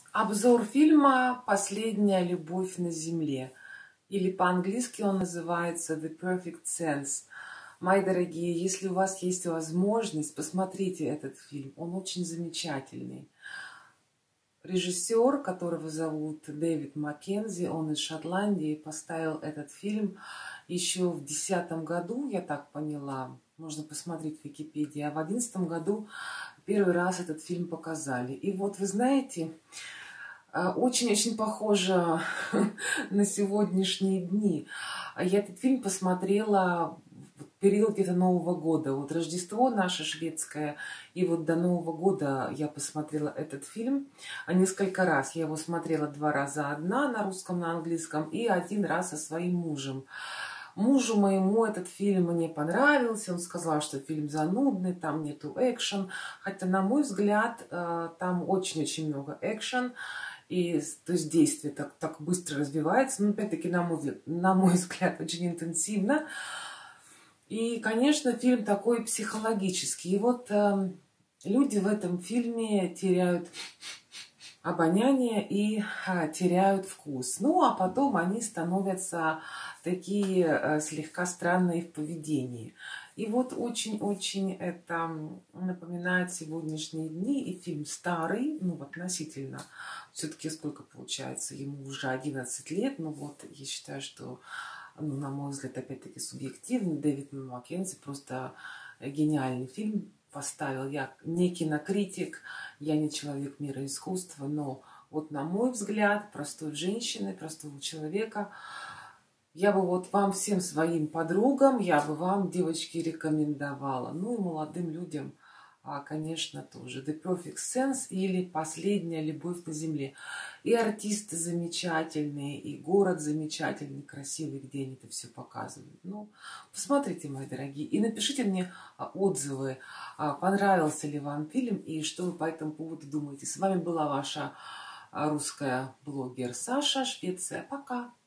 Обзор фильма «Последняя любовь на земле». Или по-английски он называется «The Perfect Sense». Мои дорогие, если у вас есть возможность, посмотрите этот фильм. Он очень замечательный. Режиссер, которого зовут Дэвид Маккензи, он из Шотландии, поставил этот фильм еще в 2010 году, я так поняла. Можно посмотреть в Википедии. А в 2011 году первый раз этот фильм показали. И вот вы знаете, очень-очень похоже на сегодняшние дни. Я этот фильм посмотрела в период где-то Нового года. Вот Рождество наше шведское, и вот до Нового года я посмотрела этот фильм несколько раз. Я его смотрела 2 раза одна на русском, на английском, и 1 раз со своим мужем. Мужу моему этот фильм не понравился. Он сказал, что фильм занудный, там нету экшен. Хотя, на мой взгляд, там очень-очень много экшен. И, то есть действие так быстро развивается. Но, опять-таки, на мой взгляд, очень интенсивно. И, конечно, фильм такой психологический. И вот люди в этом фильме теряют обоняние и теряют вкус. Ну, а потом они становятся такие слегка странные в поведении. И вот очень-очень это напоминает сегодняшние дни. И фильм старый, ну, относительно. Все-таки сколько получается? Ему уже 11 лет. Ну, вот, я считаю, что, ну, на мой взгляд, опять-таки субъективно, Дэвид Маккензи просто гениальный фильм поставил. Я не кинокритик, я не человек мира искусства, но вот на мой взгляд, простой женщины, простого человека, я бы вот вам всем своим подругам, я бы вам, девочки, рекомендовала. Ну и молодым людям, конечно, тоже. The Perfect Sense или «Последняя любовь на земле». И артисты замечательные, и город замечательный, красивый, где они это все показывают. Ну, посмотрите, мои дорогие, и напишите мне отзывы, понравился ли вам фильм и что вы по этому поводу думаете. С вами была ваша русская блогер Саша, Швеция. Пока!